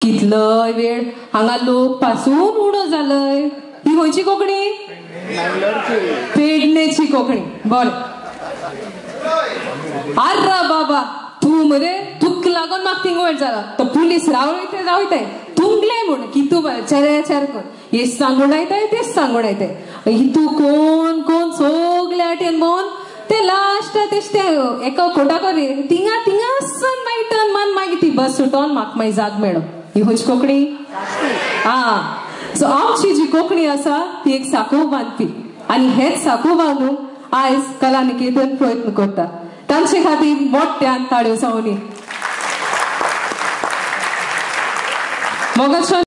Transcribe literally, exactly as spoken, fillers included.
कितलोय वेळ हांगा लोक पासून उडो जालय. ही खंयची कोंकणी? पेडणेची कोंकणी. बरें. आर्रा बाबा तू मरे तुक लागून म्हाका थिंग वेळ जाला. तो पुलीस रावयताय रावयताय तुंगले म्हण की तू चेरे चेर कर. हेच सांगून येताय तेच सांगून येताय. हितू कोण कोण सगळे आटेन भोवन ते लास्ट तेच ते एका कोटा कर थिंगा थिंगा सन मागीर टर्न मान मागीर ती बस सुटोन म्हाका मागीर जाग मेळ्ळो. ही खंयची कोंकणी? हा. सो आमची जी कोंकणी आसा ती एक साखळो बांदपी आनी हेच साखळो बांदूंक आयज कला निकेतन प्रयत्न करता. तांचे खातीर मोठ्यान ताळयो जावनी. मोगाचो